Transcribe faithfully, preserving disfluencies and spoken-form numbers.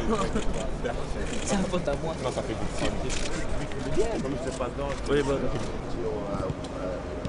C'est un pote à moi. Non, ça fait beaucoup. Oui, bah.